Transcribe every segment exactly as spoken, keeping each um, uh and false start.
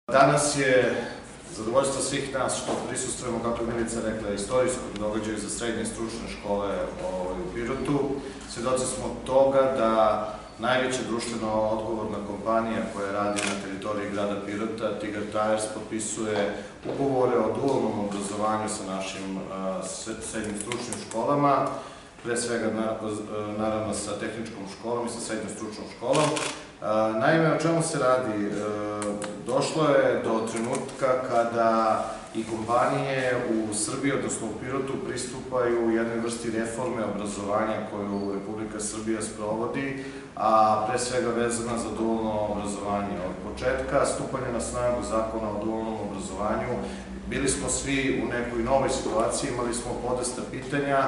Danas je zadovoljstvo svih nas što prisustvujemo, kako je Milica rekla, istorijskom događaju za srednje stručne škole u Pirotu. Svedoci smo toga da najveća društveno odgovorna kompanija koja radi na teritoriji grada Pirota, Tigar Tires, potpisuje ugovore o dualnom obrazovanju sa našim srednjim stručnim školama, pre svega naravno sa tehničkom školom i sa srednjom stručnom školom. Naime, o čemu se radi? Došlo je do trenutka kada i kompanije u Srbiji, odnosno u Pirotu, pristupaju jednoj vrsti reforme obrazovanja koju Republika Srbija sprovodi, a pre svega vezana za dualno obrazovanje. Od početka stupanja na snagu zakona o dualnom obrazovanju bili smo svi u nekoj novoj situaciji, imali smo podosta pitanja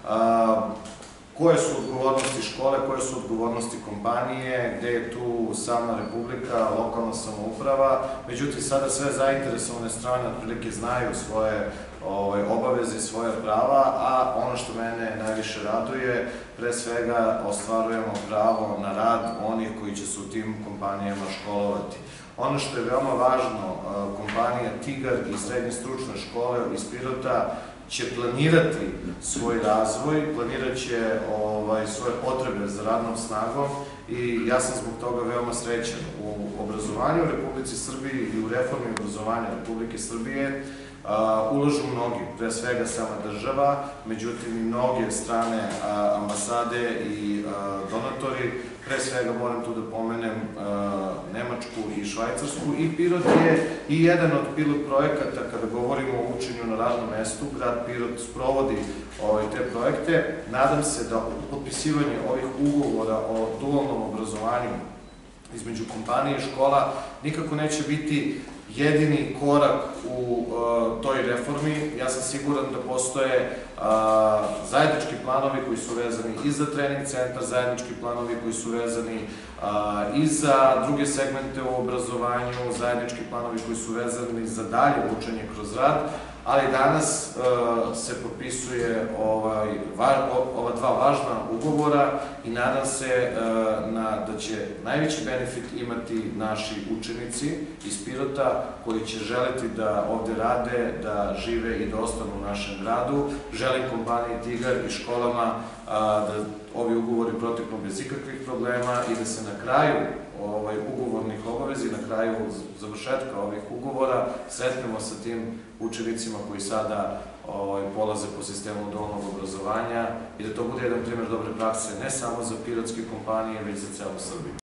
koje su odgovornosti škole, koje su odgovornosti kompanije, gde je tu sama Republika, lokalna samouprava. Međutim, sada sve zainteresovane strane otprilike znaju svoje obaveze i svoje prava, a ono što mene najviše raduje, pre svega ostvarujemo pravo na rad onih koji će se u tim kompanijama školovati. Ono što je veoma važno, kompanija Tigar i srednje stručne škole iz Pirota će planirati svoj razvoj, planirat će svoje potrebe za radnom snagom i ja sam zbog toga veoma srećan. U obrazovanju u Republici Srbiji i u reformi obrazovanja Republike Srbije ulažu mnogi, pre svega sama država, međutim i mnoge strane ambasade i donatori. Pre svega moram tu da pomenem Nemačku i Švajcarsku, i Pirot je i jedan od pilot projekata kada govorimo o učenju na radnom mestu. Grad Pirot sprovodi te projekte. Nadam se da potpisivanje ovih ugovora o dualnom obrazovanju između kompanije i škola nikako neće biti jedini korak u toj reformi. Ja sam siguran da postoje zajednički planovi koji su vezani i za trening centar, zajednički planovi koji su vezani i za druge segmente u obrazovanju, zajednički planovi koji su vezani za dalje učenje kroz rad, ali danas se potpisuje ova dva važna ugovora i nadam se da će najveći benefit imati naši učenici iz Pirota koji će želeti da ovde rade, da žive i da ostanu u našem gradu. Želim kompaniji Tigar i školama da ovi ugovori proteknu bez ikakvih problema i da se na kraju ugovornih obavezi, na kraju završetka ovih ugovora sretnemo sa tim učenicima koji sada polaze po sistemu dualnog obrazovanja i da to bude jedan primer dobre prakse ne samo za pirotske kompanije, već za celu Srbiju.